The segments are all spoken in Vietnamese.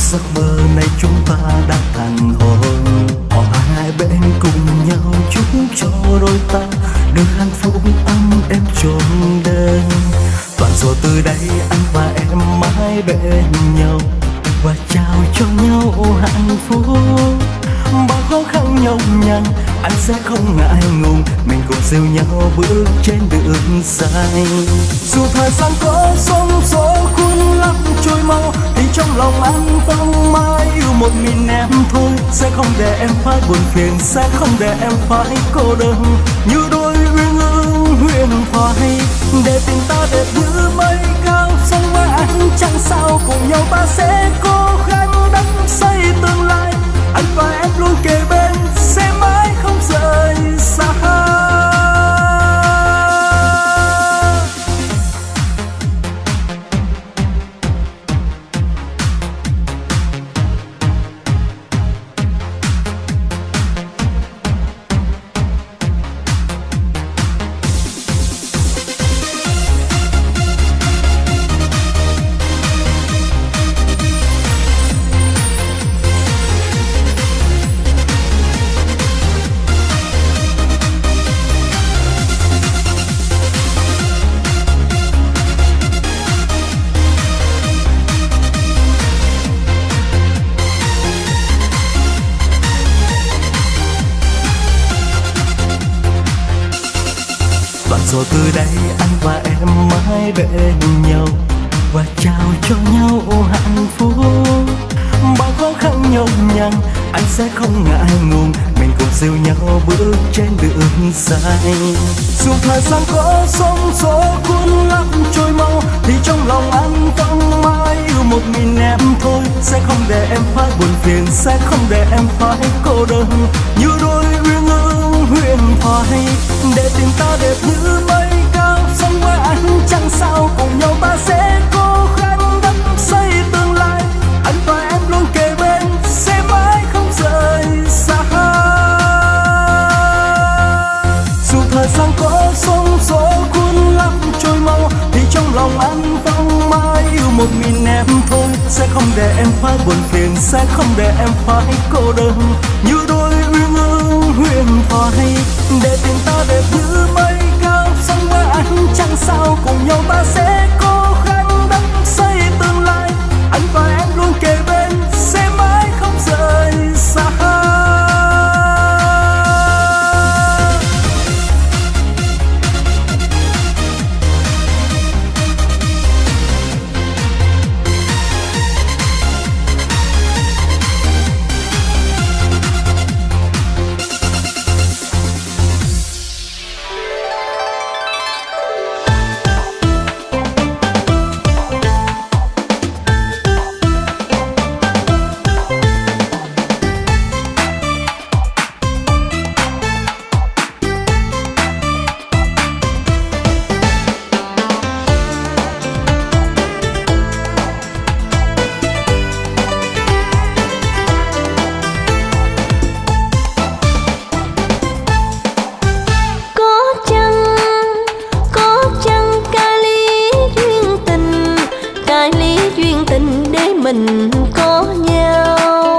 giấc mơ này chúng ta đã thành hôn. Họ hai bên cùng nhau chúc cho đôi ta được hạnh phúc ấm êm trọn đời. Đoạn rồi từ đây anh và em mãi bên nhau và trao cho nhau hạnh phúc. Bao khó khăn nhọc nhằn anh sẽ không ngại ngùng, mình cùng siêu nhau bước trên đường dài. Dù thời gian có sóng gió cuốn lắm trôi mau, thì trong lòng anh vẫn mãi yêu một mình em thôi. Sẽ không để em phải buồn phiền, sẽ không để em phải cô đơn, như đôi uyên ương huyền thoại. Để tình ta đẹp như mây cao, sống với anh chẳng sao, cùng nhau ta sẽ cố gắng đắp xây tương lai. Anh và em luôn kề bên, sẽ mãi không rời xa. Rồi từ đây anh và em mãi bên nhau và trao cho nhau hạnh phúc. Bao khó khăn nhọc nhằn anh sẽ không ngại ngùng, mình cùng siêu nhau bước trên đường dài. Dù thời gian có sóng gió cuốn lắm trôi mau, thì trong lòng anh vẫn mãi yêu một mình em thôi. Sẽ không để em phải buồn phiền, sẽ không để em phải cô đơn, như đôi uyên ương huyền thoại. Để tình ta đẹp như mây cao, sống với anh chẳng sao, cùng nhau ta sẽ cố gắng đắp xây tương lai. Anh và em luôn kề bên, sẽ mãi không rời xa. Dù thời gian có sóng gió cuốn lắm trôi mau, thì trong lòng anh vẫn mãi yêu một mình em thôi. Sẽ không để em phải buồn phiền, sẽ không để em phải cô đơn, như đôi uyên ương huyền thoại. Để tình ta đẹp như mây cao, sống với anh chẳng sao, cùng nhau ta sẽ cố gắng đắp xây tương lai. Anh và em luôn kề bên, sẽ mãi không rời xa. Mình có nhau.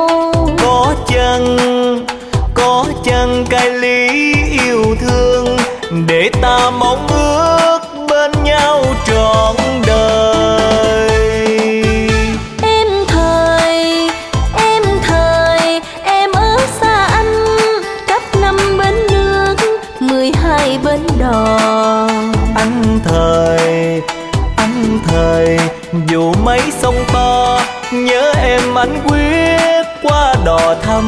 Có chăng cái lý yêu thương, để ta mong ước bên nhau trọn đời. Em thời em ở xa anh, cách 5 bến nước 12 bến đò. Anh thời dù mấy sông to, nhớ em anh quyết qua đò thăm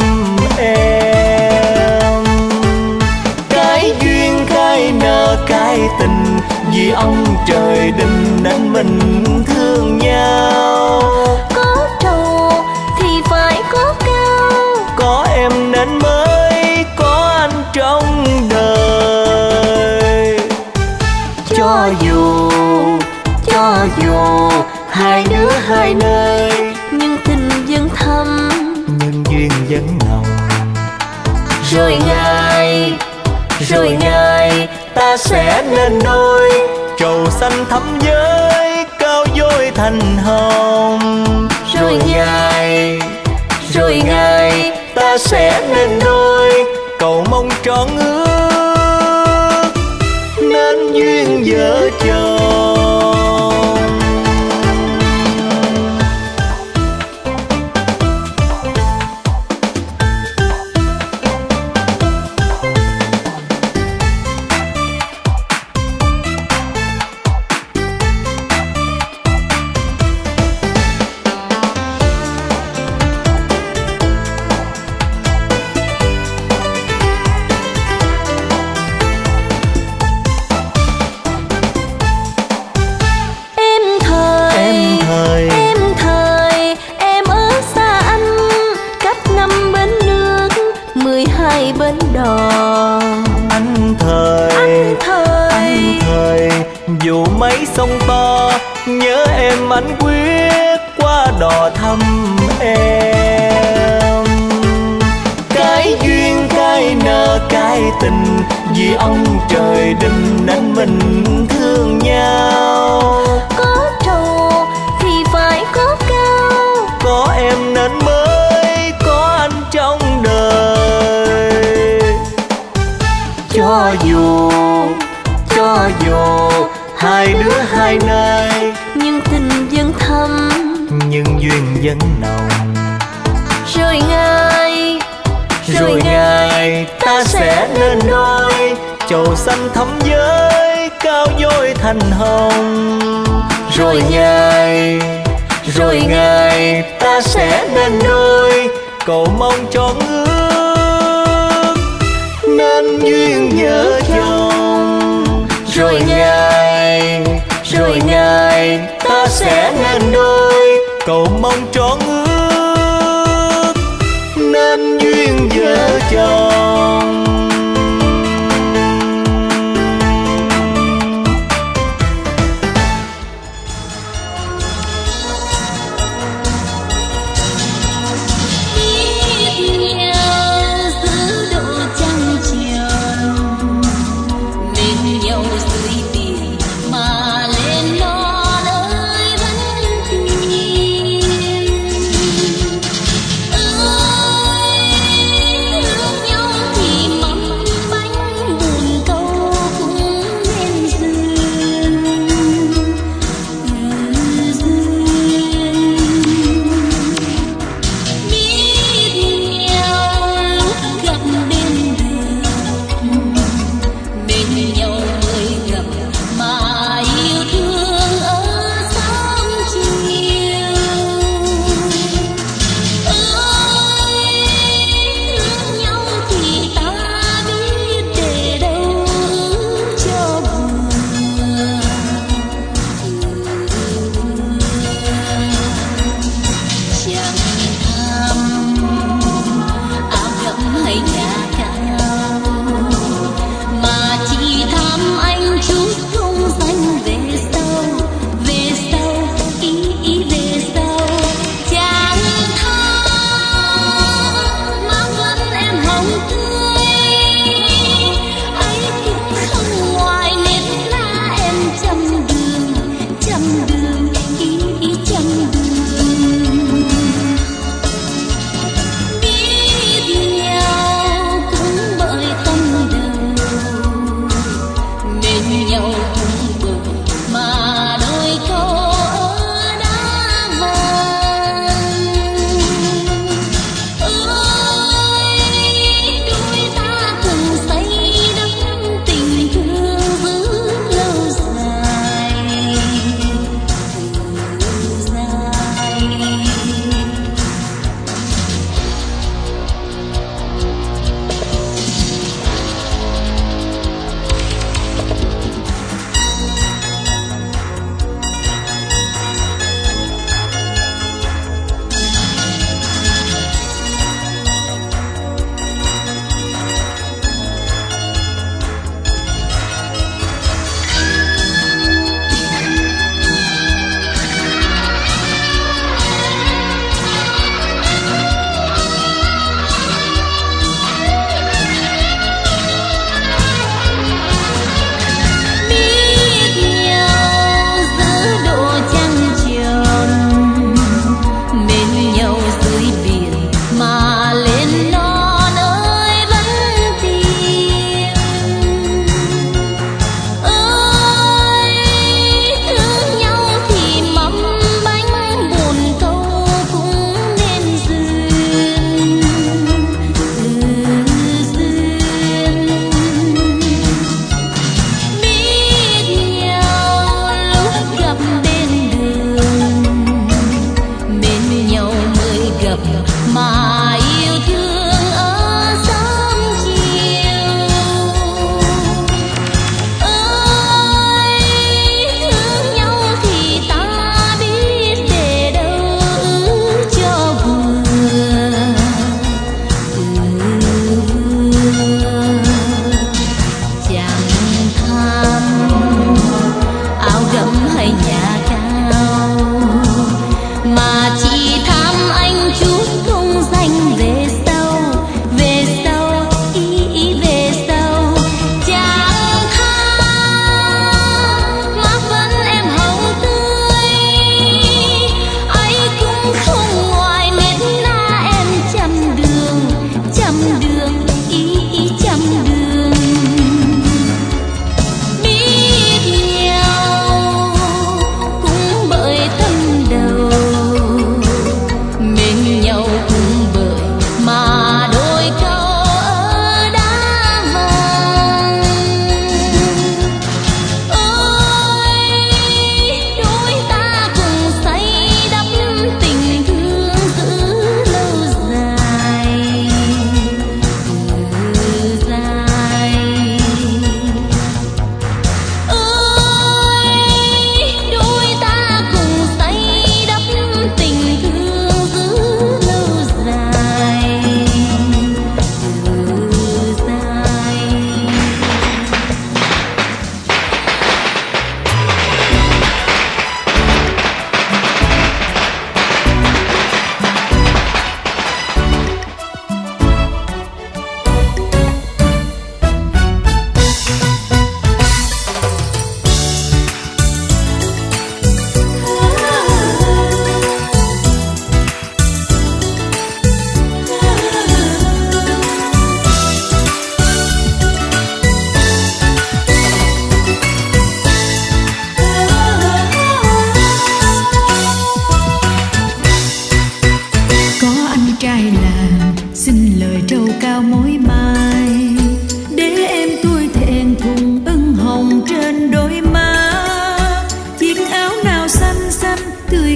em. Cái duyên cái nợ cái tình, vì ông trời định nên mình thương nhau. Có trầu thì phải có cao, có em nên mới có anh trong đời. Cho dù hai đứa hai nơi, nhưng tình vẫn thâm, nhưng duyên vẫn nồng. Rồi ngày ta sẽ nên đôi, trầu xanh thắm với cao vôi thành hồng. Rồi ngày sẽ nên đôi, cầu mong trọn ước nên duyên vợ chồng. Bến đò anh thời dù mấy sông to nhớ em anh quyết qua đò thăm em. Cái duyên cái nợ cái tình vì ông trời định nên mình thương nhau. Có trầu thì phải có cao, có em nên mới có anh trong đời. Cho dù hai đứa hai nơi, nhưng tình vẫn thâm, nhưng duyên vẫn nồng. Rồi ngày ta sẽ nên đôi, chầu xanh thắm với cao dối thành hồng. Rồi ngày ta sẽ nên đôi, cầu mong trọn ước nên duyên vợ chồng. Rồi ngày ta sẽ nên đôi, cầu mong trọn ước nên duyên vợ chồng.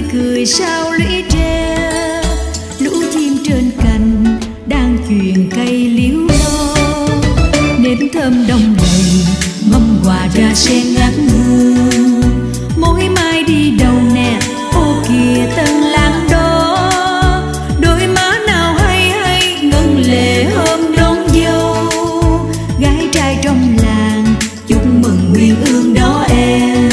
cười sao lũy tre, lũ chim trên cành đang chuyền cây liễu lo. Nếp thơm đông đầy mâm quà ra sen ngát hương, mỗi mai đi đâu nè ô kìa tân lang đó. Đôi má nào hay hay ngân lệ hôm đón dâu, gái trai trong làng chúc mừng nguyên ương đó em.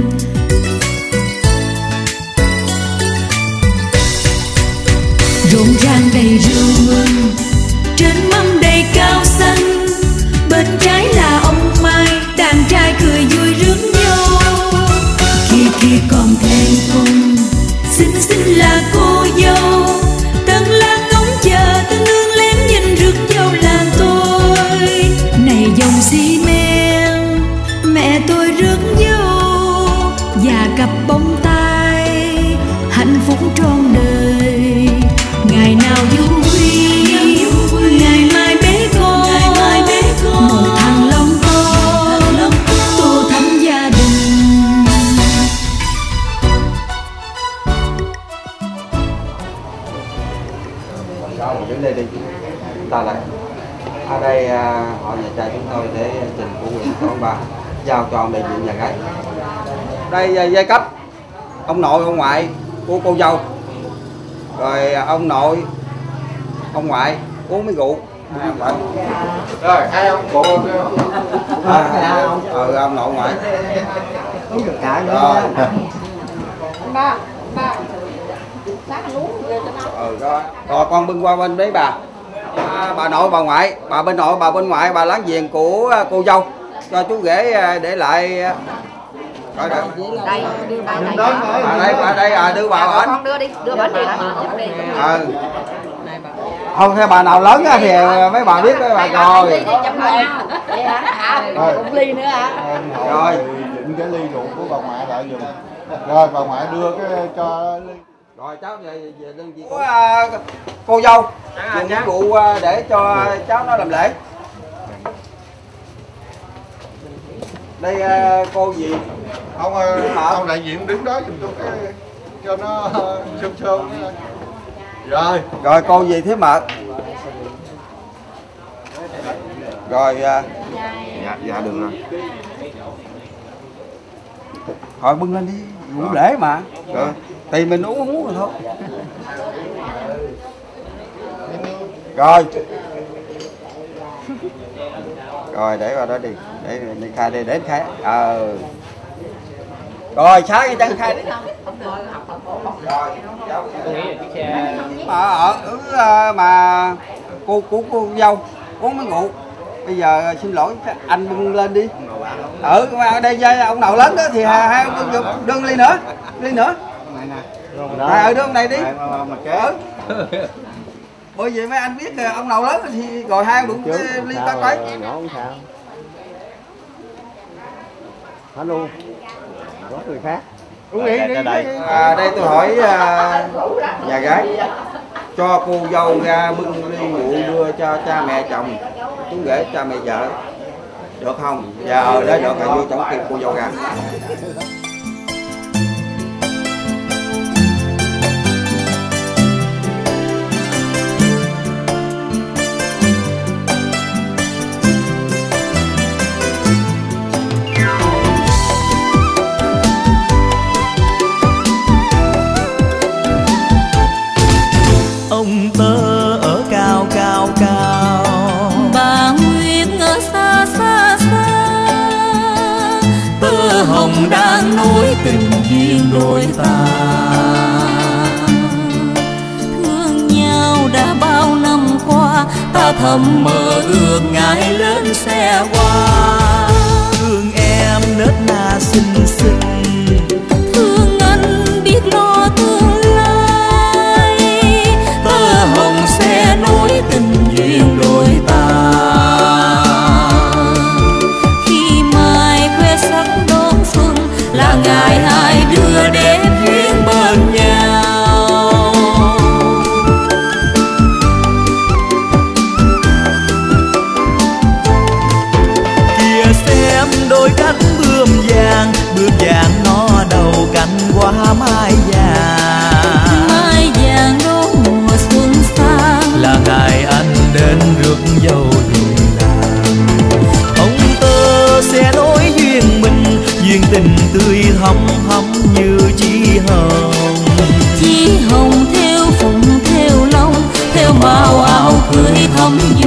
Rộn ràng đầy rượu mừng, trên mâm đầy cao xanh, bên trái là ông Mai, đàn trai cười vui rước nhau. Khi kia còn thèm cùng, xinh xinh là cô dâu, tân lang ngóng chờ tân nương lén nhìn rước dâu là tôi. Này dòng xi men, mẹ tôi rước dâu, và cặp bông tai, hạnh phúc trọn đời. Ngày nào vui, ngày mai bé con, một thằng lông con, tô thắm gia đình. Sao mình đứng đây đi, ta lại ở đây họ nhà trai chúng tôi để trình của quyền của ông bà giao cho đại diện nhà gái. Đây giai cấp ông nội ông ngoại của cô dâu, rồi ông nội ông ngoại uống mấy rượu. Rồi hai ông cụ ông nội ngoại uống được cả nữa. Ba rồi con bưng qua bên đấy bà. Bà nội bà ngoại, bà bên nội bà bên ngoại, bà láng giềng của cô dâu cho chú rể để lại. Rồi đây đưa bà đây đưa bà bển. Con đưa đi, đưa bển đi. Không, theo bà nào lớn thì mấy bà biết mấy bà rồi. Cũng ly nữa hả? Rồi định cái ly rượu của bà ngoại lại giùm. Rồi bà ngoại đưa cái cho ly. Rồi cháu về đơn vị của cô dâu dùng những rượu để cho cháu nó làm lễ. Đây cô gì? Ông đại diện đứng đó giùm tôi cái cho nó sơm. Rồi cô gì thế mợ? Rồi dạ được rồi. Thôi bưng lên đi, rượu lễ mà. Rồi tùy mình uống rồi thôi. Rồi để vào đó đi, để khai đi, để khai. Rồi xá cái chân khai đi. Mà cô dâu uống mấy rượu. Bây giờ xin lỗi anh bưng lên đi. Mà ở đây ông nào lớn đó thì hai ông đương ly nữa. Đưa ông này đi. Bởi vì mấy anh biết ông nào lớn thì rồi hai ông đụng ly ta coi. Hả luôn. Có người khác. Đây tôi hỏi nhà gái cho cô dâu ra bưng ly rượu đưa cho cha mẹ chồng, chú rể cha mẹ vợ được không? Dạ đó được rồi, vô trong kêu cô dâu ra. Ông tơ ở cao cao cao, bà Nguyệt ở xa xa xa, tơ hồng đang nối tình duyên đôi ta. thương nhau đã bao năm qua, Ta thầm mơ ước ngày lên xe hoa. Thương em nết na xinh xinh, thương anh biết lo tương lai. tơ hồng sẽ nối tình duyên đôi ta. Khi mai khoe sắc đón xuân Là ngày hai đứa đến duyên bên nhau. Kia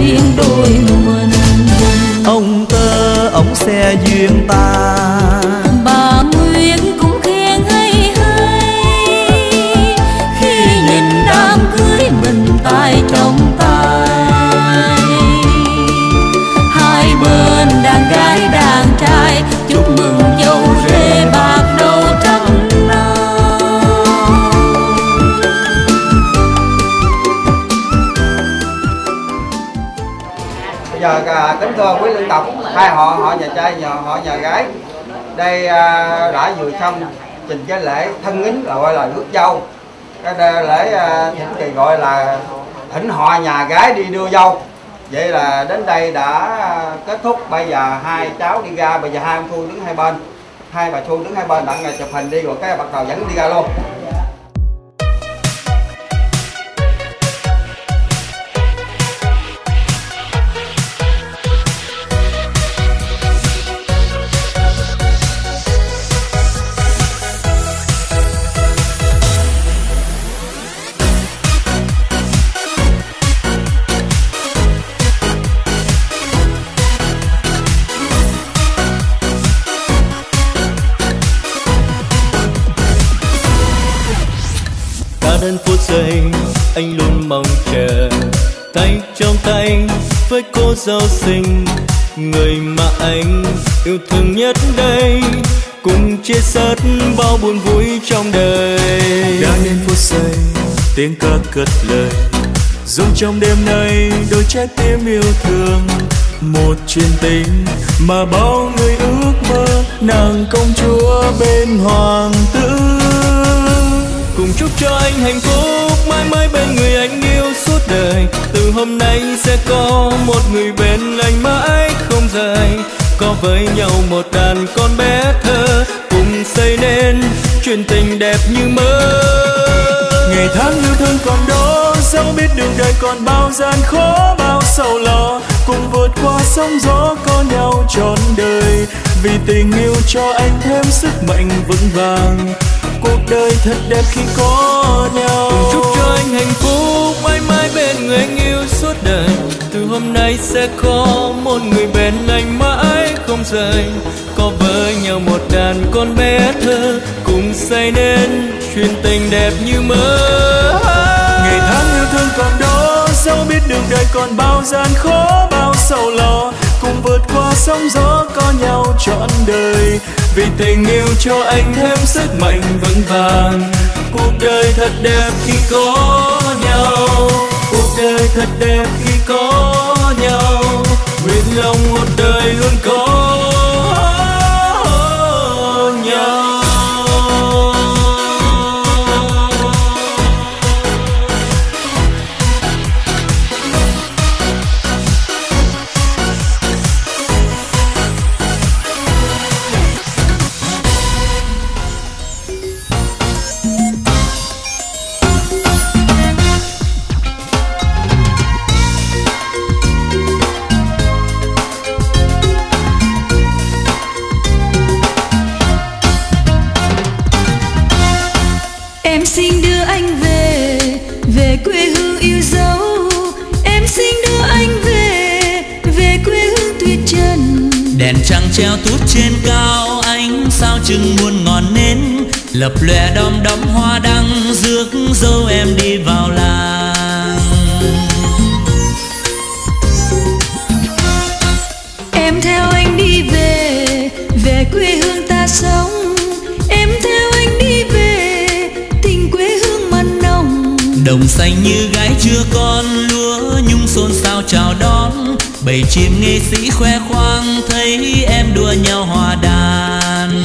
riêng đôi mình. Ông Tơ ông xe duyên ta, Bà Nguyên cũng khen hay hay khi nhìn đám cưới mình tay trong tay. Hai bên đàn gái đàn trai chúc mừng dâu rể bạc đầu trăm năm. Bây giờ kính thưa quý lương tộc, hai họ nhà trai họ nhà gái đây đã vừa xong trình cái lễ thân nghính là gọi là rước dâu. Cái lễ thỉnh kỳ gọi là thỉnh họ nhà gái đi đưa dâu. Vậy là đến đây đã kết thúc. Bây giờ hai cháu đi ra, bây giờ hai ông Thu đứng hai bên, hai bà Thu đứng hai bên đặng chụp hình đi, rồi cái bắt đầu dẫn đi ra luôn. Đến phút giây anh luôn mong chờ, tay trong tay với cô dâu xinh, người mà anh yêu thương nhất đây, cùng chia sớt bao buồn vui trong đời. Đã đến phút giây tiếng ca cất lời, rung trong đêm nay đôi trái tim yêu thương, một chuyện tình mà bao người ước mơ, nàng công chúa bên hoàng tử. Cùng chúc cho anh hạnh phúc mãi mãi bên người anh yêu suốt đời. Từ hôm nay sẽ có một người bên anh mãi không rời, có với nhau một đàn con bé thơ, cùng xây nên chuyện tình đẹp như mơ. Ngày tháng yêu thương còn đó, dẫu biết đường đời còn bao gian khó bao sầu lo, cùng vượt qua sóng gió có nhau trọn đời. Vì tình yêu cho anh thêm sức mạnh vững vàng, cuộc đời thật đẹp khi có nhau. Cùng chúc cho anh hạnh phúc mãi mãi bên người anh yêu suốt đời. Từ hôm nay sẽ có một người bên anh mãi không rời, có với nhau một đàn con bé thơ, cùng xây nên chuyện tình đẹp như mơ. Ngày tháng yêu thương còn đó, dẫu biết đường đời còn bao gian khó bao sầu lo, cùng vượt qua sóng gió có nhau trọn đời. Vì tình yêu cho anh thêm sức mạnh vững vàng, cuộc đời thật đẹp khi có nhau, cuộc đời thật đẹp khi có nhau, nguyện lòng một đời luôn có nhau. Em xin đưa anh về, về quê hương yêu dấu. Em xin đưa anh về, về quê hương tuyệt trần. Đèn trăng treo tút trên cao, ánh sao chừng muôn ngọn nến, lập lòe đom đóm hoa đăng, rước dâu em đi vào làng. Em theo anh đi về, về quê hương ta sống. Em theo anh đi về, tình quê hương mặn nồng. Đồng xanh như gái chưa con, lúa nhung xôn xao chào đón, bầy chim nghệ sĩ khoe khoang thấy em đua nhau hòa đàn.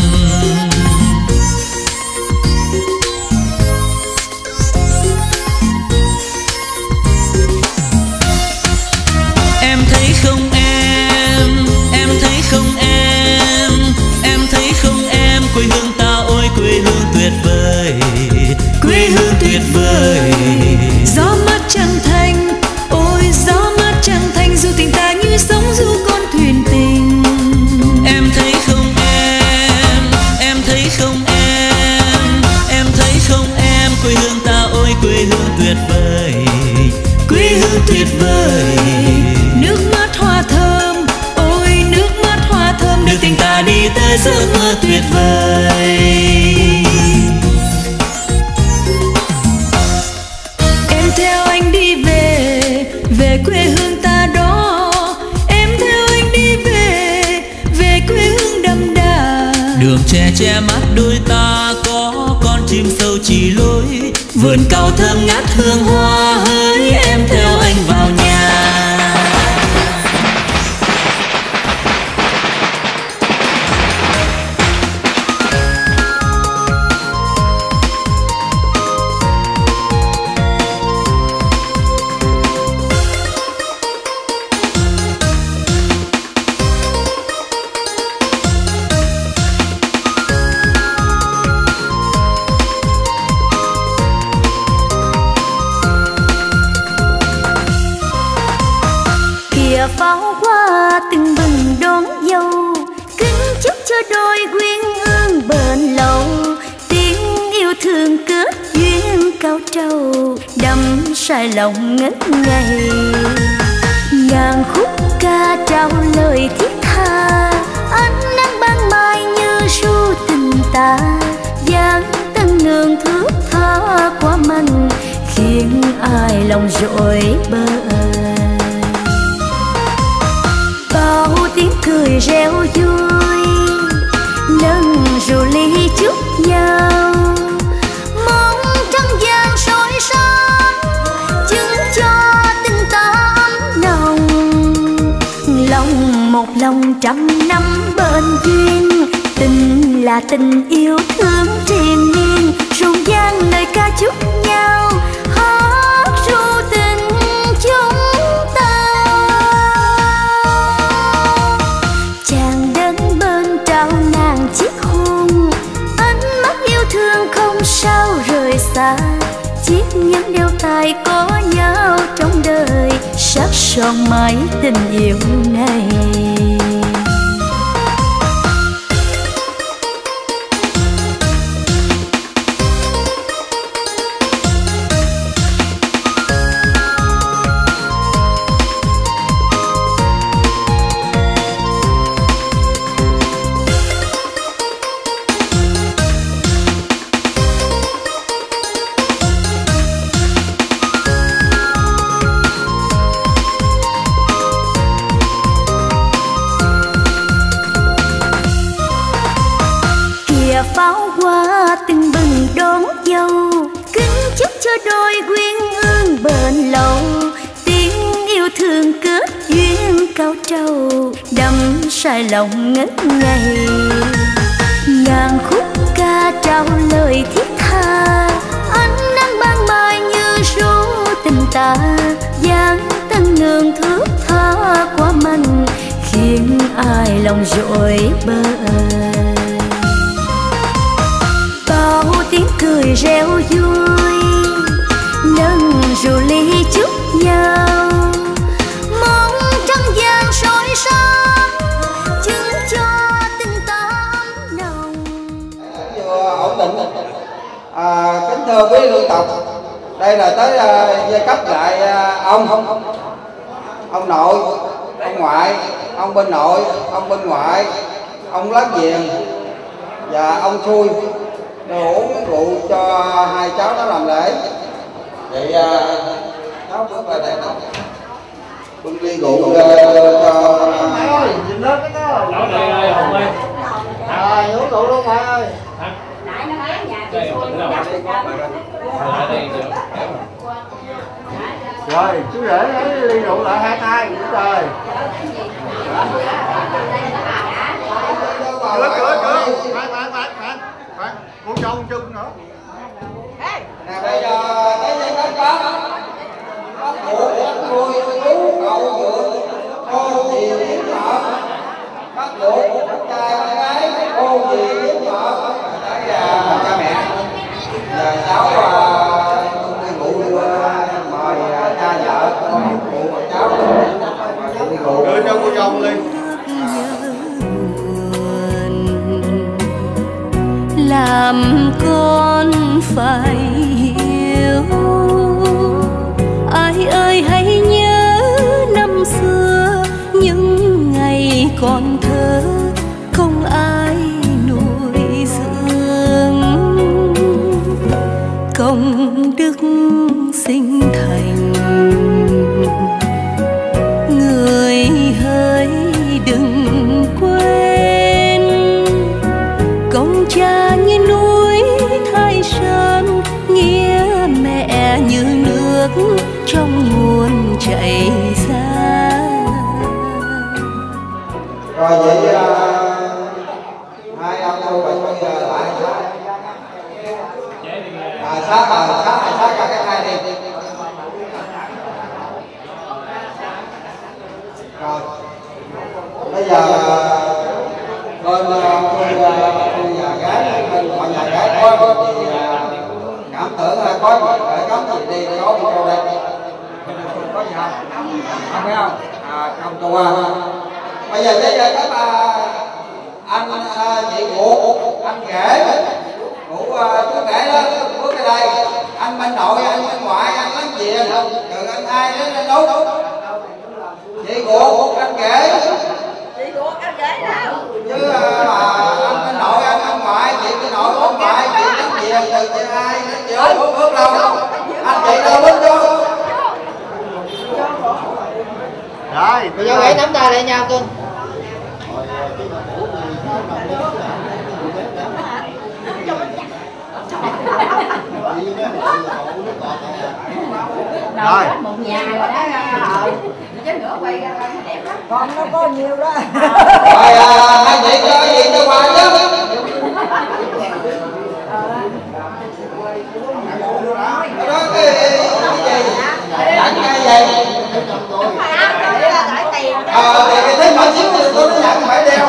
Em thấy không em, em thấy không em thấy không em, quê hương ta ôi quê hương tuyệt vời, quê hương tuyệt vời. Gió mát trăng thanh, ôi gió mát trăng thanh, dù tình ta như sóng du con thuyền tình. Em thấy không em thấy không em thấy không em, quê hương ta ôi quê hương tuyệt vời, quê hương tuyệt vời. với giấc mơ tuyệt vời. Em theo anh đi về quê hương ta đó. Em theo anh đi về quê hương đậm đà. Đường tre che mắt đôi ta có con chim sâu chỉ lối. Vườn cao thơm ngát hương hoa hỡi, em theo anh vào nhà. Pháo hoa từng bừng đón dâu, kính chúc cho đôi quyến ương bền lâu. Tiếng yêu thương kết duyên cao trầu, đắm say lòng ngất ngây. Ngàn khúc ca trao lời thiết tha, ánh nắng ban mai như ru tình ta. Dáng tân nương thước tha quá mạnh, khiến ai lòng rội bời. Bao tiếng cười reo vui, nâng rượu ly chúc nhau. Mong trăng vàng soi sáng, chứng cho tình ta ấm nồng. Lòng một lòng trăm năm bên duyên, tình là tình yêu thương triền miên. Rộn ràng lời ca chúc nhau, hát ru tình chúng ta. Chàng đến bên trao ngàn chiếc hôn, ánh mắt yêu thương không sao rời xa. Chiếc nhẫn đeo tay có nhau trong đời, sắc son mãi tình yêu này. Pháo hoa từng bừng đón dâu, kính chúc cho đôi quyến ương bền lâu. Tiếng yêu thương kết duyên cao trầu, đắm say lòng ngất ngây. Ngàn khúc ca trao lời thiết tha, ánh nắng ban mai như ru tình ta. Dáng tân nương thước tha quá mạnh, khiến ai lòng rội bời. Bao tiếng cười reo vui, nâng rượu ly chúc nhau. Mong trăng vàng soi sáng, chứng cho tình ta ấm nồng. Vừa ổn định. Kính thưa quý lương tộc, đây là tới giai cấp lại ông nội, ông ngoại, ông bên nội, ông bên ngoại, ông láng giềng và ông xui. Đồ uống rượu cho hai cháu nó làm lễ. Vậy cháu bước vào đây nào. Bưng ly rượu cho Mày ơi, nhìn lên cái đó. Uống rượu luôn mày ơi. Nãy nó nói nhà chị xui nó dắt lên Rồi, chú rể lấy ly rượu lại hai tay, đúng rồi. Cửa. Khoan, con dâu chân nữa. Nè bây giờ cái gì đó có cụ nuôi chú cậu dượng cô dì yếm vợ, các cụ trai con gái cô dì yếm vợ, đây là cha mẹ. Giờ cháu đi ngủ mời cha vợ cụ và cháu đi ngủ. Đưa cho cô dâu lên. Làm con phải hiểu, ai ơi hãy nhớ năm xưa những ngày còn thơ, không ai công đức sinh thành. Người hỡi đừng quên, công cha như núi Thái Sơn, nghĩa mẹ như nước trong nguồn chảy ra. Rồi vậy hai ông cô bây giờ lại sát cả cái hai đi. Rồi bây giờ bên nhà gái, bên mọi nhà gái có thì cảm tưởng có để cấm gì đi có một câu đây có gì không? Không phải không? Không câu bây giờ các anh chị cụ anh rể cụ chú rể đó bước ra đây, anh bên nội anh bên ngoại anh láng giềng từ anh hai đến anh Út, chị cụ anh rể đâu chứ anh bên nội anh bên ngoại chị bên nội bên ngoại chị láng giềng từ chị hai đến chị Út bước đâu anh chị đâu bước vô. Rồi bây giờ hãy nắm tay lại nhau cưng. Rồi một nhà rồi đó chứ nữa quay ra đẹp lắm. Con nó có nhiều đó. Rồi hai chị cho gì cho quà chứ. Đó cái gì? Nhận cái gì? Thì cái thế mà xíu thì tôi nó nhận phải đeo.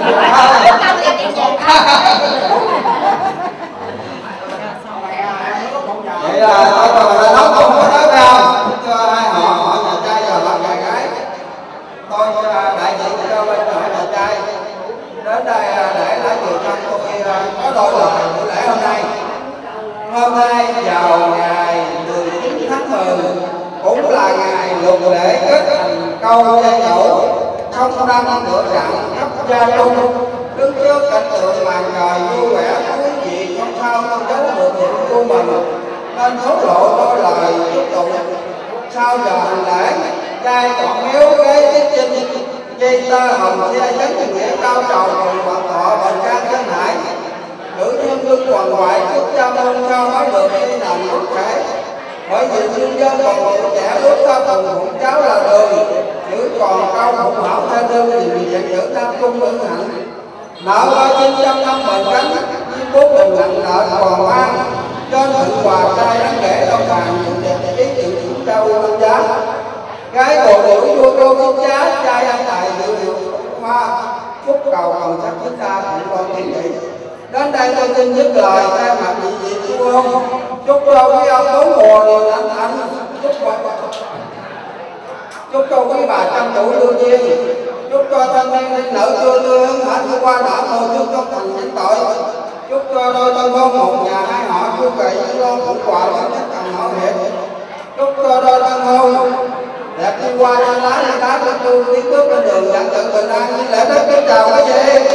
Vậy là nó cũng có nói phải không? Cho hai họ nhà trai và họ nhà gái. Tôi đại diện cho bên họ nhà trai đến đây để lấy người thân tôi có đôi lời buổi lễ hôm nay. Hôm nay vào ngày 19 tháng 10 cũng là ngày luật lễ kết thành câu gia dỗ, không đăng ngựa rặng khắp gia trung, đứng trước cảnh tượng màn trời vui vẻ quý vị không sao không giấu được niềm của mình, nên thổ lộ đôi lời chúc tụng. Sau giờ hành lễ, trai chọn miếu ghế tiết chinh, dây tơ hồng xe chấn nghĩa cao trầu cùng hoàng thọ bần can dân hải. Nữ nhân vương hoàng ngoại chúc cha môn sao nói được khi nào quốc thể. Bởi vì nhân dân còn người trẻ bước ra cùng phụng cháu là đường, nữ còn cao phụng hảo theo đơn vì việc giữ tam cung vững hạnh. Nợ 300 năm bền cánh, nhưng cốt bình nặng nợ còn mang. Cho nên quà trai đáng kể đồng hàng dùng đẹp ý tự chủ trao năm giá. Gái bộ tuổi vua đô biết giá, trai ăn tài dự liệu hoa. Phúc cầu còn sắc chúng ta cũng con thiên nghị. Đến đây tôi xin dứt lời thay mặt vị vua ông. Chúc cho quý ông bốn mùa đều lãnh thạnh. Chúc cho quý bà trăm tuổi lương duyên. Chúc cho thanh niên thanh nữ tươi tươi hứng hạnh đi qua đảo môi trước công thành chính tội. Chúc cho đôi tân hôn một nhà hai họ vui vẻ như lo cũng quà lớn nhất cần họ hiệp. Chúc cho đôi tân hôn đẹp đi qua trên lá đi đá lên tu đi cướp lên đường dẫn tự bình an như lễ đất kính chào quý vị.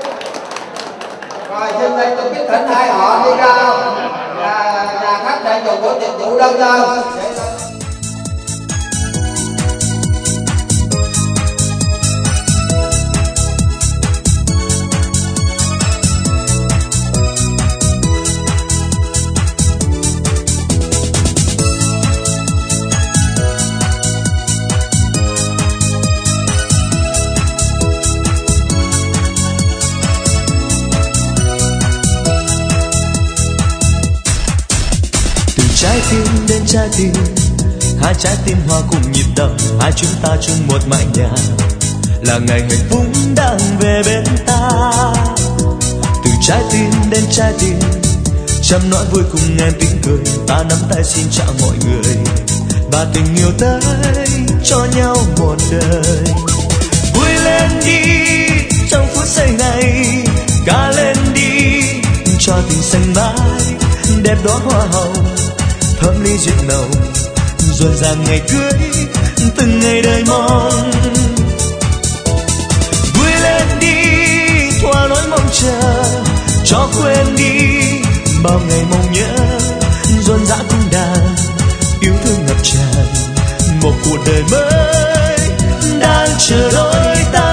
Rồi xin đây tôi kính thỉnh hai họ đi ra nhà khách để dùng của tiệc vụ đơn đơn. Trái tim đến trái tim, hai trái tim hòa cùng nhịp đập, hai chúng ta chung một mái nhà, là ngày hạnh phúc đang về bên ta. Từ trái tim đến trái tim, trăm nỗi vui cùng em tiếng cười, ta nắm tay xin chào mọi người, và tình yêu tới cho nhau một đời. Vui lên đi trong phút giây này, ca lên đi cho tình xanh mãi, đẹp đóa hoa hồng thơm ly rượu nồng, rồi ràng ngày cưới từng ngày đời mong. Vui lên đi thỏa nỗi mong chờ, cho quên đi bao ngày mong nhớ, một đời mới đang chờ đôi ta.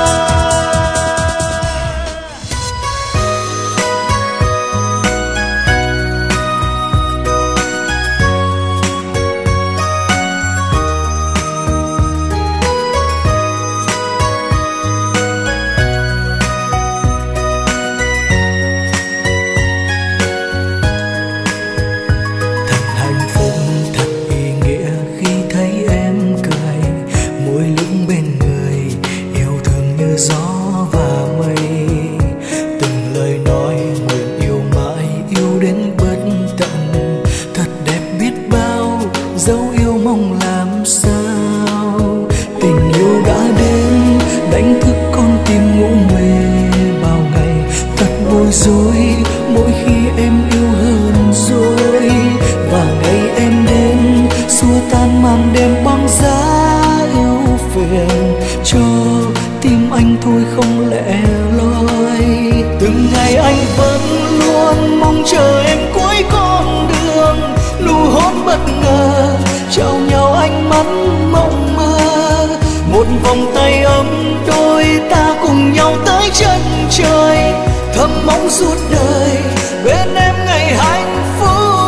Suốt đời bên em ngày hạnh phúc.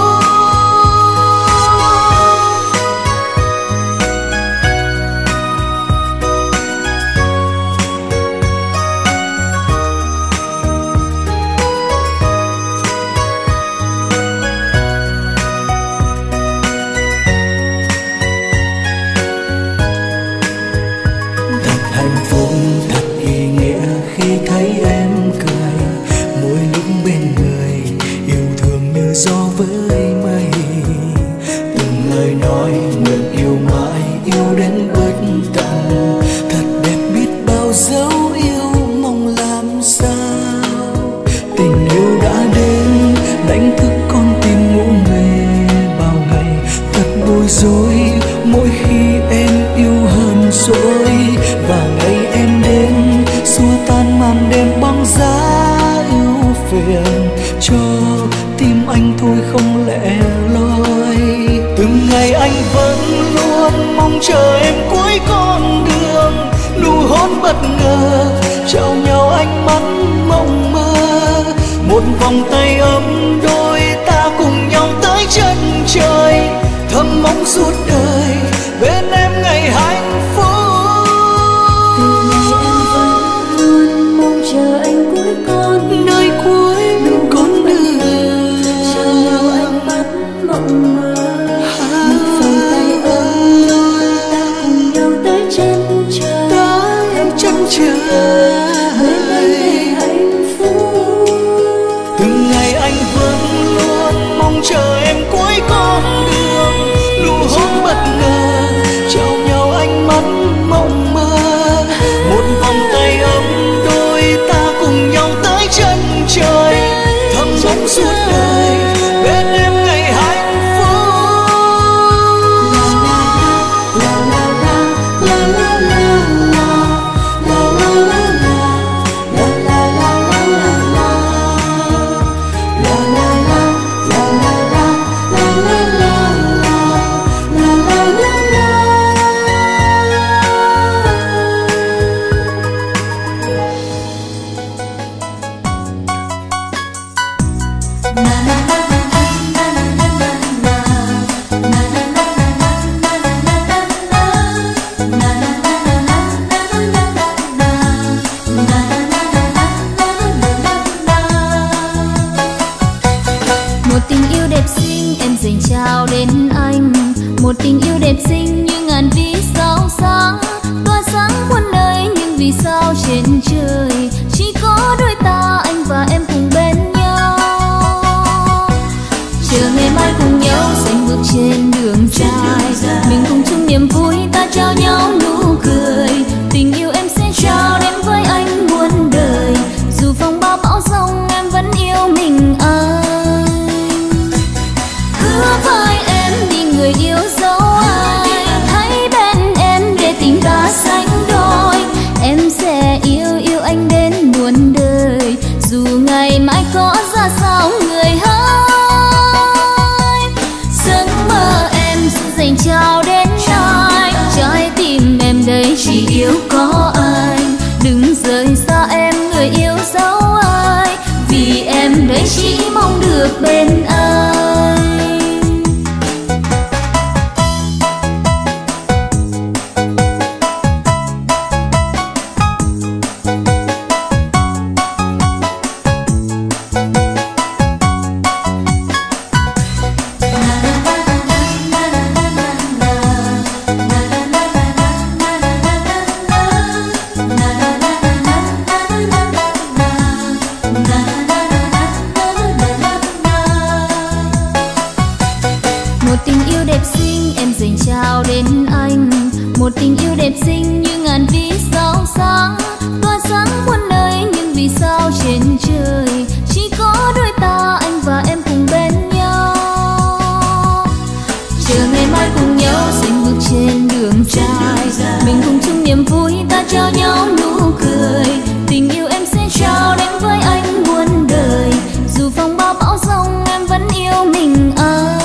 Thật hạnh phúc, thật ý nghĩa khi thấy em cười. Mỗi lúc bên người yêu thương như gió với mây, từng lời nói nguyện yêu mãi, yêu đến bất tận. Thật đẹp biết bao dấu yêu mong làm sao. Tình yêu đã đến đánh thức con tim ngủ mê bao ngày. Thật bối rối mỗi khi em yêu hơn dỗi, và ngày em đến xua tan màn đêm băng giá phiền cho tim anh thôi không lẻ loi. Từng ngày anh vẫn luôn mong chờ em cuối con đường, nụ hôn bất ngờ trao nhau ánh mắt mộng mơ. Một vòng tay ấm đôi ta cùng nhau tới chân trời, thầm mong suốt đời bên em ngày hạnh phúc. Từ ngày em vẫn luôn mong chờ anh cuối con nơi cuối con đường, trao nhau ánh mắt mộng mơ. Một vòng tay ấm ta cùng nhau tới chân trời, tới chân trời bên anh ngày hạnh phúc. Từng ngày anh vẫn luôn mong chờ em cuối con đường, nụ hôn bất ngờ trao nhau ánh mắt mộng mơ. Một vòng tay ấm đôi ta cùng nhau tới chân trời, thầm mong suốt đời bên em ngày hạnh phúc. Một tình yêu đẹp xinh em dành trao đến anh, một tình yêu đẹp xinh như ngàn vì sao sáng, tỏa sáng muôn nơi. Nhưng vì sao trên trời chỉ có đôi ta, anh và em cùng bên nhau, chờ ngày mai cùng nhau sánh bước trên đường dài. Mình cùng chung niềm vui ta trao nhau nụ cười, tình yêu em sẽ trao đến với anh muôn đời. Dù phong ba bão giông em vẫn yêu mình anh. Hứa với em đi người yêu dấu ai, hãy bên em để tình ta sánh đôi. Em sẽ yêu anh đến muôn đời, dù ngày mai có ra sao người hỡi. Giấc mơ em sẽ dành trao đến ai, trái yêu có anh. Đừng rời xa em người yêu dấu ai, vì em đây chỉ mong được bên anh. Một tình yêu đẹp xinh như ngàn vì sao sáng, tỏa sáng muôn nơi nhưng vì sao trên trời chỉ có đôi ta anh và em cùng bên nhau. Chờ ngày mai cùng nhau xanh bước trên đường dài, mình cùng chung niềm vui ta trao nhau nụ cười. Tình yêu em sẽ trao đến với anh muôn đời, dù phong ba bão giông em vẫn yêu mình anh.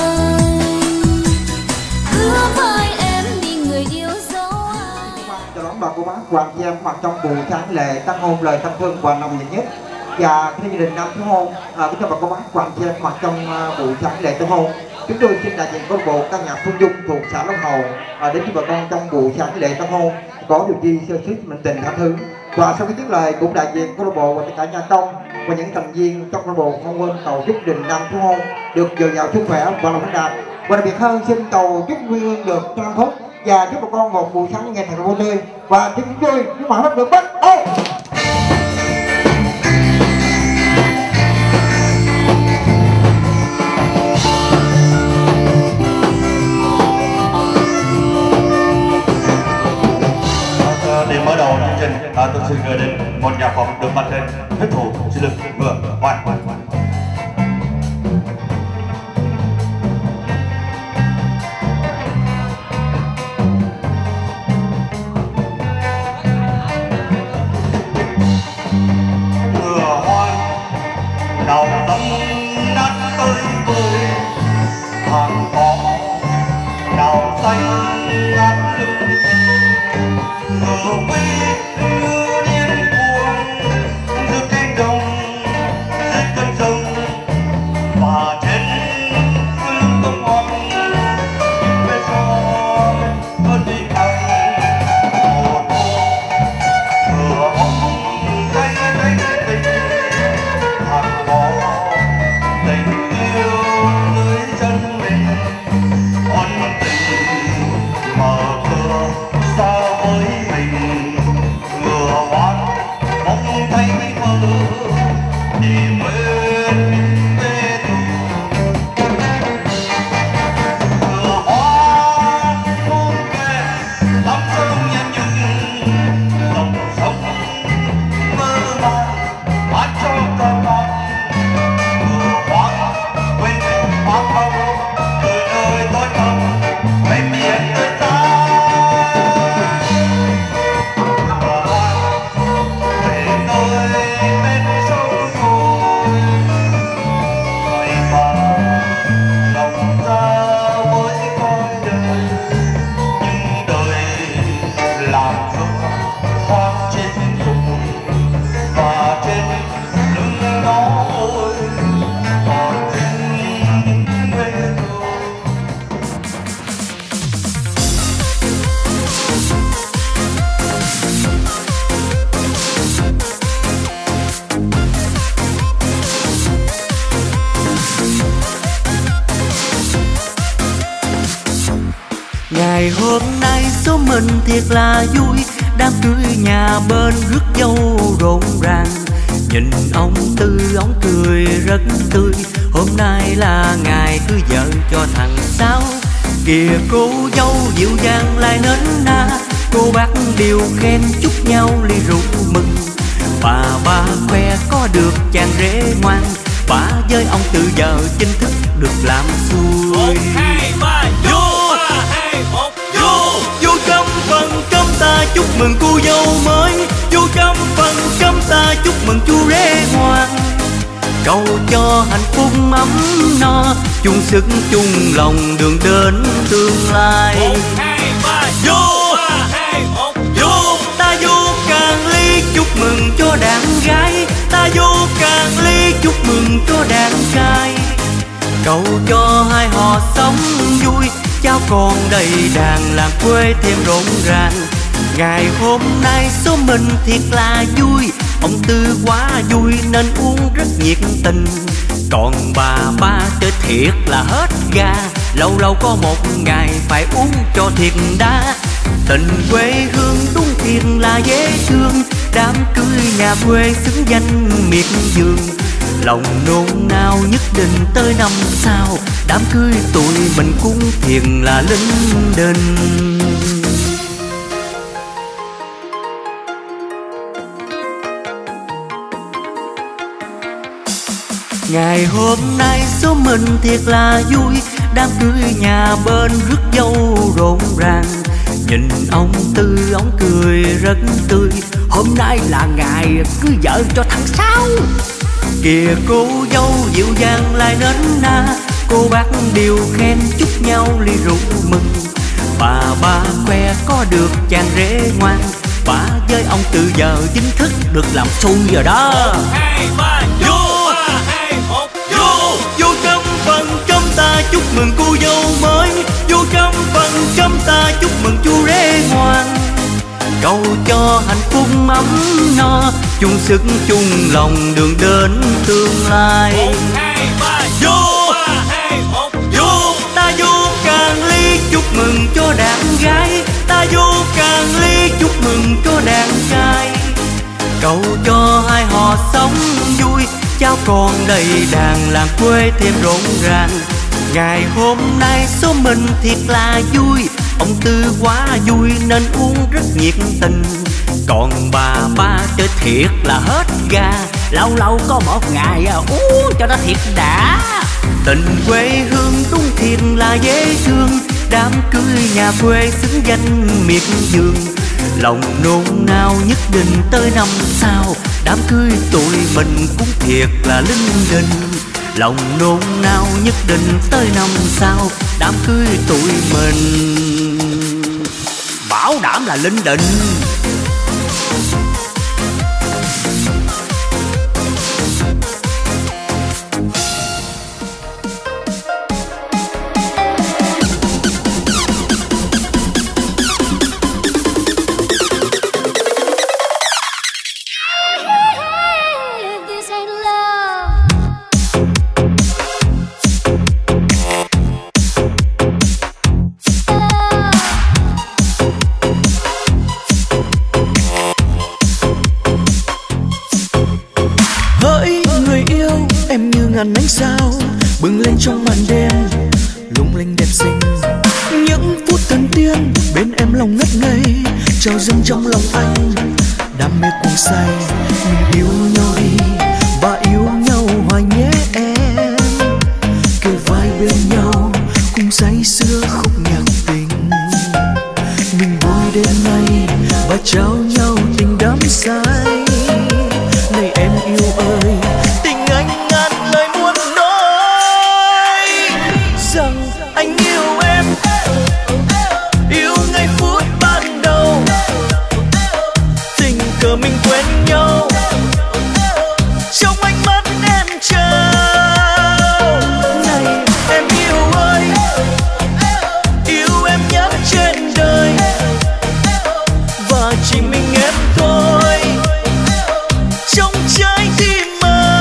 Hứa với em đi người yêu dấu ai. Chào đón bà cô bác hoàng chị em mặc trong bộ tráng lệ tân hôn lời thân thương và nồng nhiệt nhất. Và khi gia đình năm thứ hôn, kính chào bà cô bác hoàng chị em mặc trong bộ tráng lệ tân hôn. Chúng tôi xin đại diện câu lạc bộ ca nhạc Phương Dung thuộc xã Long Hầu đến cho bà con trong bộ tráng lệ tân hôn có điều chi sơ suất mình tình tha thứ. Và sau khi dứt lời cũng đại diện câu lạc bộ và tất cả nhà công và những thành viên trong câu lạc bộ không quên cầu chúc đình năm thứ hôn được dồi dào sức khỏe và lòng thành đạt. Và đặc biệt hơn xin cầu chúc Nguyên Hương được trăm phúc và chúc bà con một buổi sáng ngày thật vui tươi và chúc chúng tôi nhưng mà hết được bất ê. Để mở đầu chương trình, tôi xin gửi đến một nhạc phẩm được ban tên Huyết Thủ Chi Lực Ngựa Oai. Ngựa oai nào tâm nát tơi vơi, hàng cỏ nào xanh ngát lưng. Ngựa quê ngựa điên cuồng giữa cánh đồng dưới cơn sông và trên lưng công hoàng về sau cơn đi căng một ngựa bóng tay tình hàng cỏ tình yêu dưới chân mình ôn tình mở cửa xa với mình. Ngựa oan bóng thấy mơ đi bên về tù. Ngựa oan không kề tâm thương nhân nhung, dòng sông mơ màng hát cho con con. Ngựa oan quên mình phát không từ nơi tối thẳm về miền nơi xa. Ngày hôm nay số mình thiệt là vui, đám cưới nhà bên rước dâu rộn ràng. Nhìn ông Tư ông cười rất tươi, hôm nay là ngày cưới vợ cho thằng Sáu. Kìa cô dâu dịu dàng lại nến na, cô bác đều khen chúc nhau ly rượu mừng. Bà khoe có được chàng rể ngoan, bà với ông Tư giờ chính thức được làm xuôi. 1, 2, 3 vô. Vô trong phần cơm ta chúc mừng cô dâu mới, vô trong phần cơm ta chúc mừng chú rể ngoan. Cầu cho hạnh phúc ấm no, chung sức chung lòng đường đến tương lai. 1, 2, 3 vô. 3, 2, 1 vô. mừng cho đàn gái, ta vô càng ly chúc mừng cho đàn trai. Cầu cho hai họ sống vui, cháu con đầy đàn làng quê thêm rộn ràng. Ngày hôm nay số mình thiệt là vui, ông Tư quá vui nên uống rất nhiệt tình. Còn bà ba chơi thiệt là hết ga, lâu lâu có một ngày phải uống cho thiệt đã. Tình quê hương đúng thiệt là dễ thương, đám cưới nhà quê xứng danh miệt vườn. Lòng nôn nao nhất định tới năm sau, đám cưới tụi mình cũng thiệt là linh đình. Ngày hôm nay số mình thiệt là vui, đám cưới nhà bên rước dâu rộn ràng. Nhìn ông Tư ông cười rất tươi, hôm nay là ngày cưới vợ cho tháng 6. Kìa cô dâu dịu dàng lại nến na, cô bác đều khen chúc nhau ly rượu mừng. Bà ba khoe có được chàng rể ngoan, bà với ông Tư giờ chính thức được làm xui rồi đó. 1, 2, 3, vô! Vô trong phần trong ta chúc mừng cô dâu mới, vô trong phần trong ta chúc mừng chú rể ngoan. Cầu cho hạnh phúc ấm no, chung sức chung lòng đường đến tương lai. 1, 2, 3, vô! 3, 2, 1, vô! Ta vô càng ly chúc mừng cho đàn gái, ta vô càng ly chúc mừng cho đàn trai. Cầu cho hai họ sống vui, cháu con đầy đàn làng quê thêm rộn ràng. Ngày hôm nay số mình thiệt là vui, ông Tư quá vui nên uống rất nhiệt tình. Còn bà ba chơi thiệt là hết ga, lâu lâu có một ngày uống cho nó thiệt đã. Tình quê hương đúng thiệt là dễ thương, đám cưới nhà quê xứng danh miệt vườn. Lòng nôn nao nhất định tới năm sau, đám cưới tụi mình cũng thiệt là linh đình. Lòng nôn nao nhất định tới năm sau, đám cưới tụi mình bảo đảm là linh đình. Ngàn ánh sao bừng lên trong màn đêm lung linh đẹp xinh. Những phút thần tiên bên em lòng ngất ngây, trao dâng trong lòng anh đam mê cuồng say. Mình yêu nhau đi và yêu nhau hoài nhé em, kề vai bên nhau cùng say sưa khúc nhạc tình. Mình vui đêm nay và trao nhau tình đắm say. Này em yêu ơi, tình anh ngàn lời muốn nói rằng anh yêu em, yêu ngay phút ban đầu, tình cờ mình quen nhau trong ánh mắt em trao. Này em yêu ơi, yêu em nhất trên đời và chỉ mình em thôi trong trái tim mà.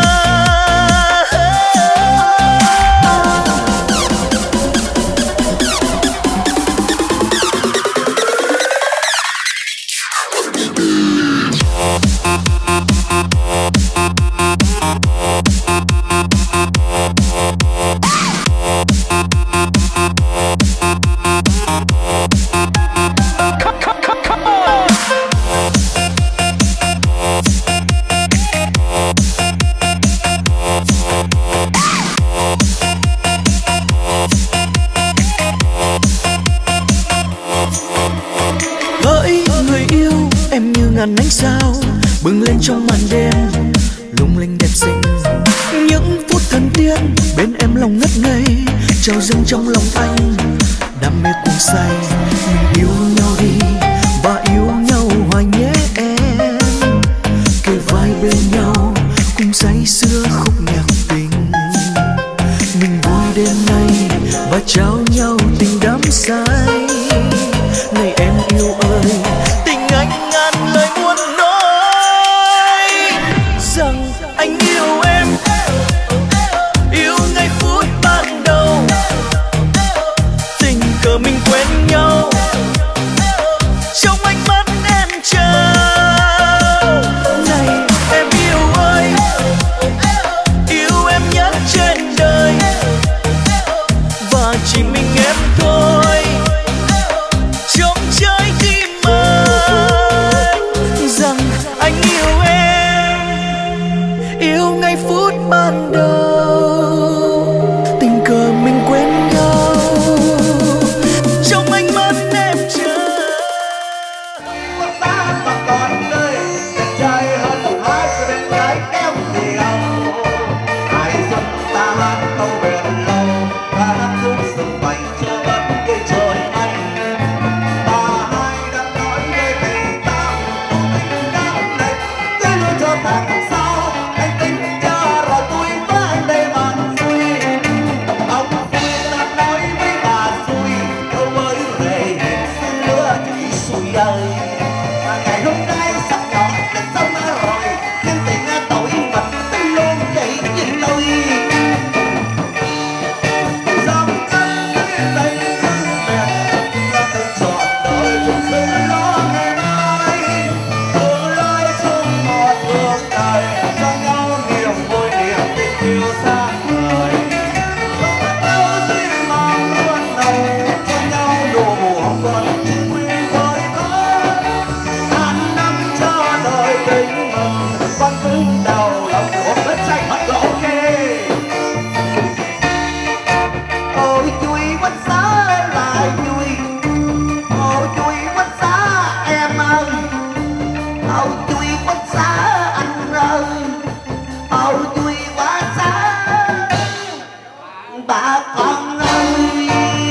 Ngàn ánh sao bừng lên trong màn đêm lung linh đẹp xinh. Những phút thần tiên bên em lòng ngất ngây, trao dâng trong lòng anh đam mê cuồng say. Mình yêu nhau đi và yêu nhau hoài nhé em, nhau tình đắm say. Này em yêu ơi, tình anh ngàn lời muốn nói rằng anh yêu em, yêu ngay phút ban đầu, tình cờ mình quen nhau trong ánh mắt em trao. Này em yêu ơi, yêu em nhất trên đời, và chỉ mình em thôi trong trái tim anh, rằng anh yêu em, yêu ngay phút ban đầu, tình cờ mình quen nhau trong ánh mắt em chờ. Còn nơi đẹp trai hơn hai cái bên gái kéo nhiều, ai giúp ta hát câu bền lâu, ta hát khúc sừng vầy chưa mất cái trời anh. Ta hai đã nói về tình ta, tình đắm lệ cứ luôn cho ta tháng sau. Anh tính cho rồi tôi với anh đây mà vui. Ông vui ta nói với bà xui, đâu mới về hiện xưa chỉ xui ơi. Ngày hôm nay sắp nhọn đến sông rồi, nhưng tình tội mình tính luôn chạy với tôi. Dòng chân tình tình đẹp, là tình trọn đời chung sự lo ngày mai. Tương lai chung một đường đời, cho nhau niềm vui niềm tình yêu xa vời. Không đâu gì mà luôn đầu, cho nhau đủ còn chung quy vời vơi. Ngàn năm cho đời tình mình, con cứng đầu lòng của đất xanh mất là ok. Ôi vui quanh xa lại vui, ôi vui quanh xa em ơi, ôi vui quanh xa anh ơi, ôi vui quá xa bà con ơi.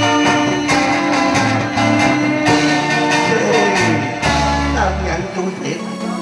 Tao nhận vui thiệt.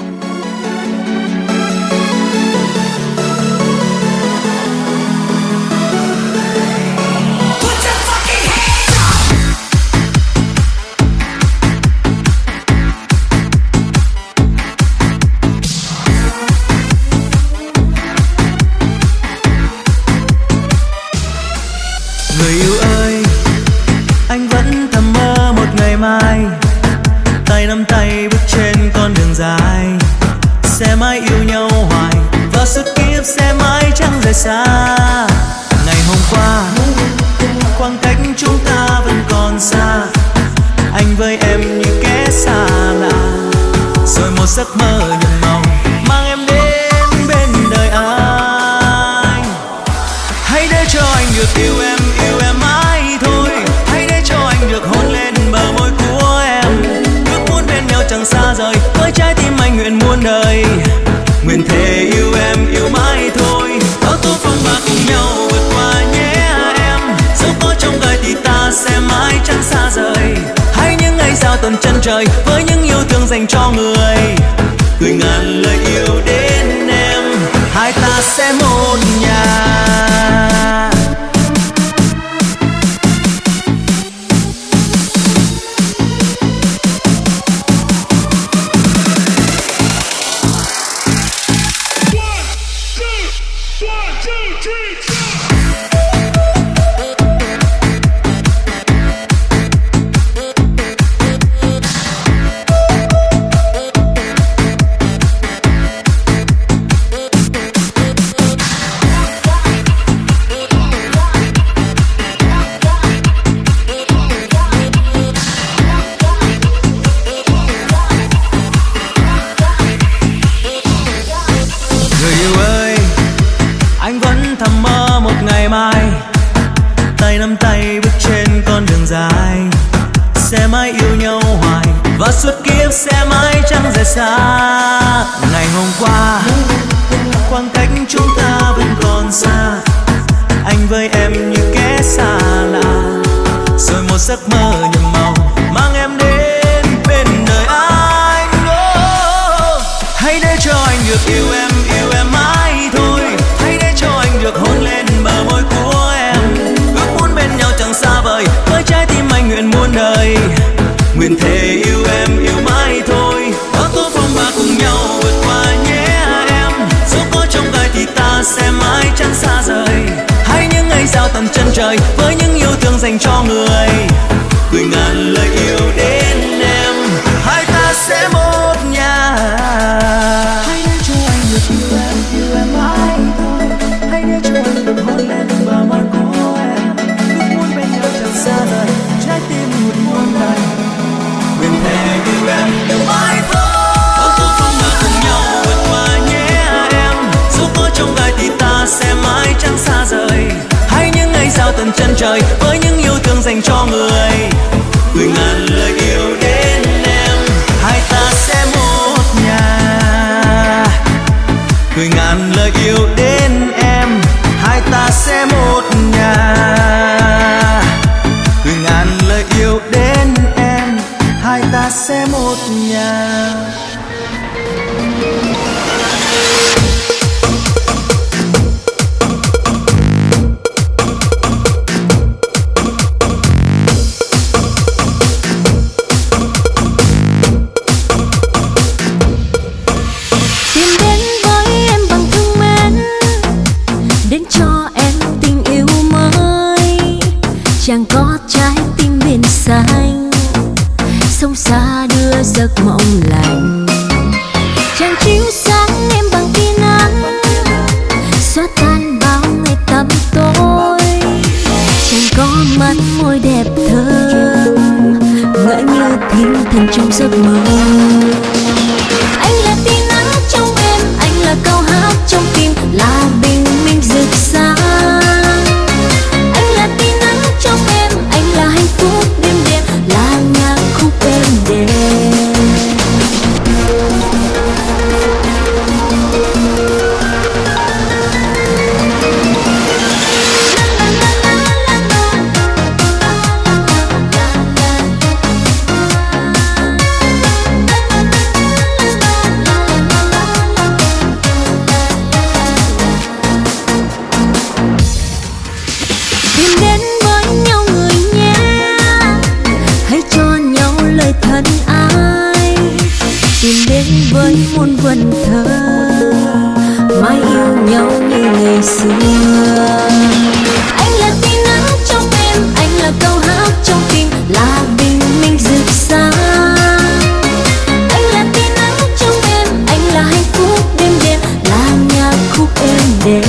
Người yêu ơi, anh vẫn thầm mơ một ngày mai, tay nắm tay bước trên con đường dài, sẽ mãi yêu nhau hoài và suốt kiếp sẽ mãi chẳng rời xa. Ngày hôm qua, khoảng cách chúng ta vẫn còn xa, anh với em như kẻ xa lạ, rồi một giấc mơ nhuộm màu mang em đến bên đời anh. Hãy để cho anh được yêu em mãi thôi, hãy để cho anh được hôn lên bờ môi của em. Ước muốn bên nhau chẳng xa rời, với trái tim anh nguyện muôn đời, nguyện thề yêu em yêu mãi thôi. Bão tố phong ba cùng nhau vượt qua nhé em, dẫu có trong đời thì ta sẽ mãi chẳng xa rời. Hãy những ngày giao tuần chân trời với những yêu thương dành cho người, gửi ngàn lời yêu đến em, hai ta sẽ một nhà. Và suốt kiếp sẽ mãi chẳng rời xa. Ngày hôm qua, khoảng cách chúng ta vẫn còn xa, anh với em như kẻ xa lạ, rồi một giấc mơ nhuộm màu mang em đến bên đời anh. Hãy để cho anh được yêu em mãi thôi, hãy để cho anh được hôn lên bờ môi của em. Ước muốn bên nhau chẳng xa vời, với trái Nguyện thề yêu em yêu mãi thôi, bao tố phong ba cùng nhau vượt qua nhé em. Dẫu có trong gai thì ta sẽ mãi chẳng xa rời. Hãy những ngày giao tận chân trời với những yêu thương dành cho người. Gửi ngàn lời yêu đến em, hai ta sẽ một nhà. Hãy để cho anh được yêu em mãi thôi. Hãy để cho anh được hôn lên bờ môi của em. Lúc muốn bên nhau chẳng xa rời, trái tim một muôn đời. Nguyện thề yêu em yêu mãi thôi, bao tố phong ba cùng nhau vượt qua nhé em. Dẫu có trong gai thì ta sẽ mãi chẳng xa rời. Hãy những ngày giao tận chân trời với những yêu thương dành cho người. Gửi ngàn lời yêu đến em, hai ta sẽ một nhà. Gửi ngàn lời yêu đến em, hai ta sẽ một nhà. Gửi ngàn lời yêu đến em, hai ta sẽ một nhà. Chẳng có trái tim biển xanh, sông xa đưa giấc mộng lành. Chẳng chiếu sáng em bằng tia nắng, xóa tan bao ngày tăm tối. Chẳng có mắt môi đẹp thơm, ngỡ như thiên thần trong giấc mơ. Anh là tia nắng trong em, anh là câu hát trong tim, là bình minh rực sáng. Với muôn vần thơ mãi yêu nhau như ngày xưa. Anh là tia nắng trong em, anh là câu hát trong tim, là bình minh rực sáng. Anh là tia nắng trong em, anh là hạnh phúc đêm đêm, là nhạc khúc êm đềm.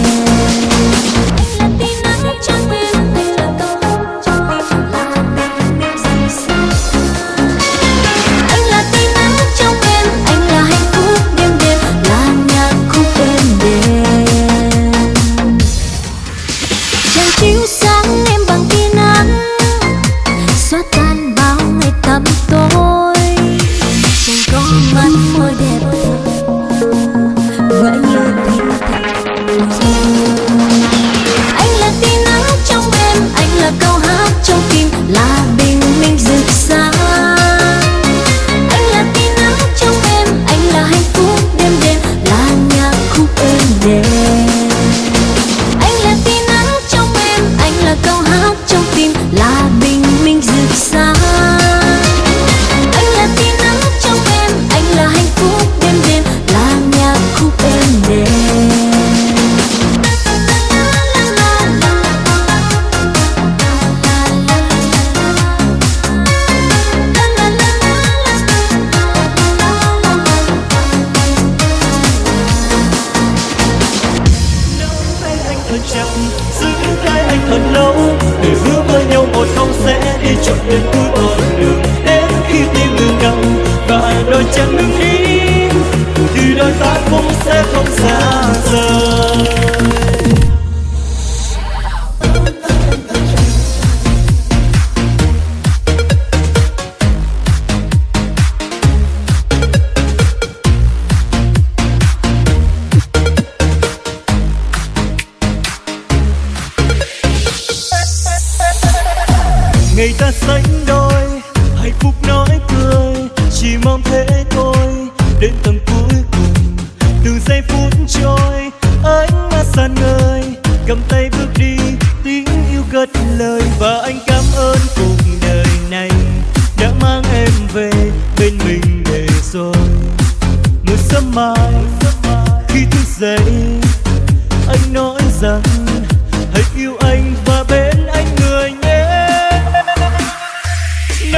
Ngày ta sánh đôi, hạnh phúc nói cười, chỉ mong thế thôi. Đến tầng cuối cùng, từng giây phút trôi, anh đã xa ngời, cầm tay bước đi, tiếng yêu cất lời. Và anh cảm ơn cuộc đời này đã mang em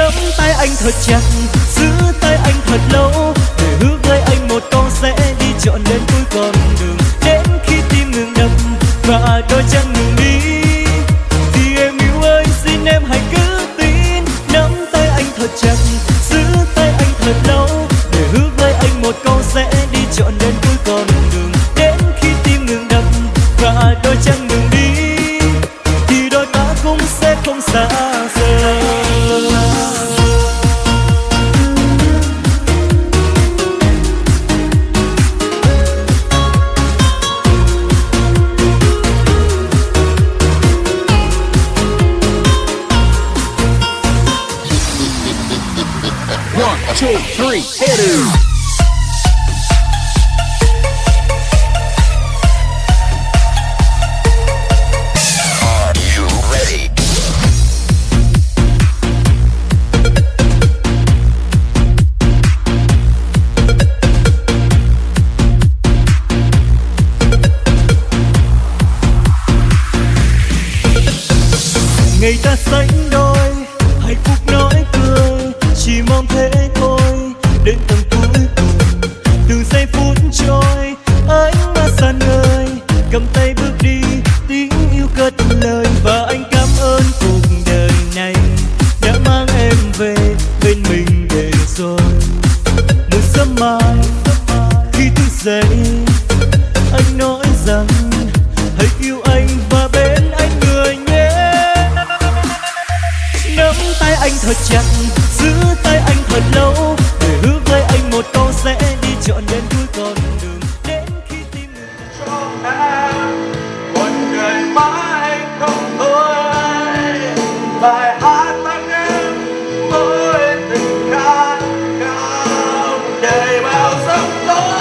Nắm tay anh thật chặt, giữ tay anh thật lâu, để hứa với anh một câu sẽ đi trọn đến cuối con đường. Đến khi tim ngừng đập và đôi chân ngừng đi, thì em yêu ơi xin em hãy cứ tin. Nắm tay anh thật chặt, giữ tay anh thật lâu, để hứa với anh một câu sẽ đi trọn đến cuối con đường. Đến khi tim ngừng đập và đôi chân ngừng đi, thì đôi ta cũng sẽ không xa rời. One, two, three, hit it! Ngày ta sánh đôi, hạnh phúc nói cười, chỉ mong thế thôi. Đến tầm cuối cùng, từng giây phút trôi, anh mà xa nơi, cầm tay bước đi, tiếng yêu cất lời. Và anh cảm ơn cuộc đời này đã mang em về bên mình để rồi. Một sớm mai khi thức dậy, anh nói rằng hãy yêu anh và bên anh người nhé. Nắm tay anh thật chặt, giữ tay anh thật lâu, để hứa với anh một câu sẽ đi trọn đến cuối con đường. Đến khi tim cho em một người mãi không thôi, bài hát mang em với tình khát khao đầy bao giấc mơ,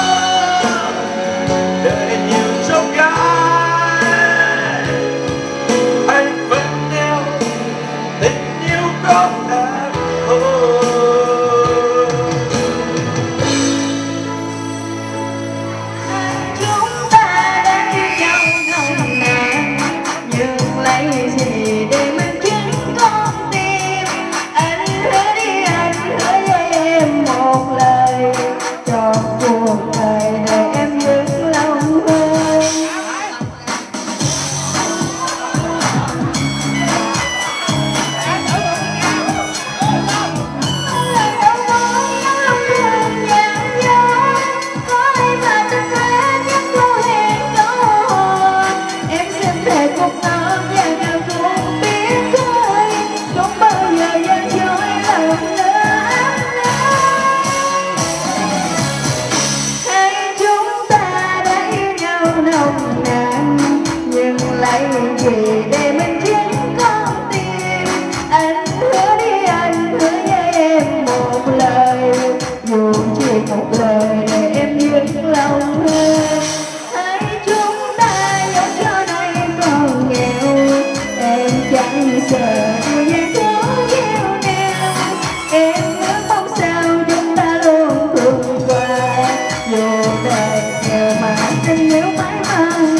để nhiều trong gái anh vẫn yêu tình yêu có em thôi. Chúng ta đã yêu nhau nồng nàn, nhưng lấy gì để minh chứng con tim. Anh hứa đi, anh hứa với em một lời, cho cuộc đời để em vững lòng hơn. Gì để mình chứng con tim. Anh hứa đi, anh hứa với em một lời, dù chỉ một lời để em vững lòng hơn. Hãy chúng ta dẫu cho này còn nghèo, em chẳng sợ điều gian khó gieo neo. Em ước mong sao chúng ta luôn vượt qua, dù đời nghèo mà tình yêu mãi mãi.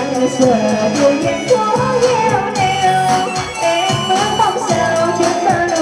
Giờ điều gian khó gieo neo, em ước mong sao chúng ta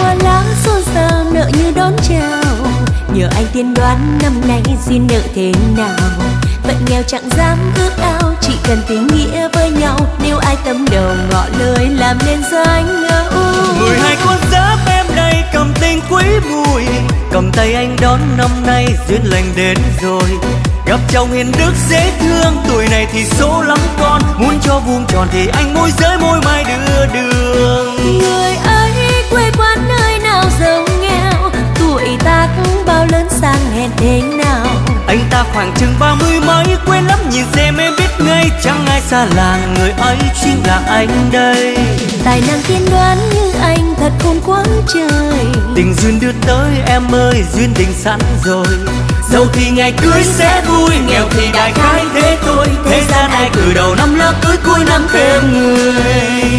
hoa lá xôn xao nợ như đón chào. Nhờ anh tiên đoán năm nay duyên nợ thế nào. Phận nghèo chẳng dám ước ao, chỉ cần tình nghĩa với nhau. Nếu ai tâm đầu ngỏ lời làm nên danh ngẫu. 12 con giáp em đây cầm tình quý mùi, cầm tay anh đón năm nay duyên lành đến rồi. Gặp chồng hiền đức dễ thương, tuổi này thì số lắm con. Muốn cho vuông tròn thì anh môi giới môi mai đưa đường. Người ấy quê quán nơi nào giàu nghèo, tuổi tác bao lớn sang hèn thế nào. Anh ta khoảng chừng 30 mấy, quên lắm nhìn xem em biết ngay. Chẳng ai xa làng, người ấy chính là anh đây. Tài năng tiên đoán như anh thật khôn quáng trời. Tình duyên đưa tới em ơi, duyên tình sẵn rồi. Dẫu thì ngày cưới sẽ vui, nghèo thì đại khái thế thôi. Thế gian ai cử đầu năm lỡ cưới cuối năm thêm người.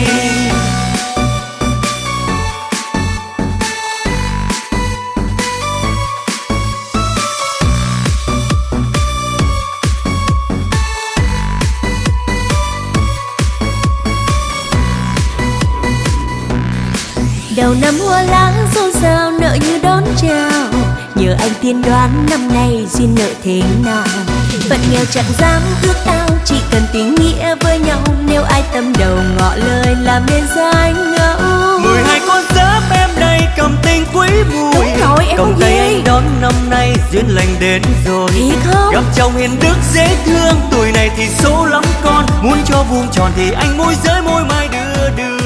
Đầu năm hoa lá xôn xao nợ như đón chào. Nhờ anh tiên đoán năm nay duyên nợ thế nào. Phận nghèo chẳng dám ước ao, chỉ cần tình nghĩa với nhau. Nếu ai tâm đầu ngỏ lời làm nên danh ngẫu. 12 con giáp em đây cầm tình quý mùi. Đúng rồi, em cầm không tay gì. anh đón năm nay duyên lành đến rồi. Thiệt không? Gặp chồng hiền đức dễ thương, tuổi này thì số lắm con. Muốn cho vuông tròn thì anh môi giới môi mai đưa đường.